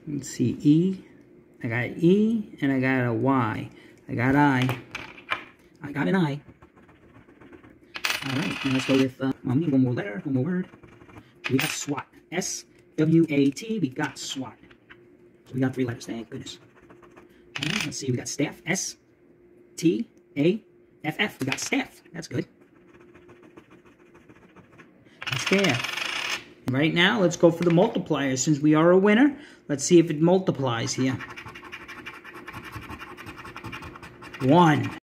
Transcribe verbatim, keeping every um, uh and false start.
Let's see, E. I got E, and I got a Y. I got I. I got an I. All right, now let's go with, uh, well, we need one more letter, one more word. We got SWAT. S W A T. We got SWAT. So we got three letters. Thank goodness. All right, let's see. We got staff. S T A F F. We got staff. That's good. Staff. Right now, let's go for the multiplier. Since we are a winner, let's see if it multiplies here. One.